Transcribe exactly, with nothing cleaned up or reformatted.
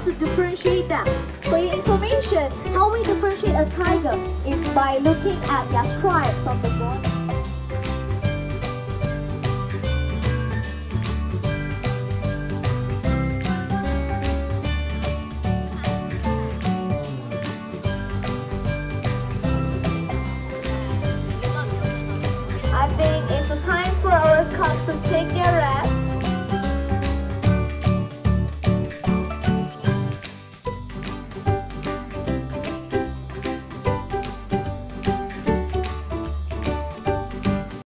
to differentiate them. For your information, how we differentiate a tiger is by looking at their stripes on the body. I think it's time for our cubs to take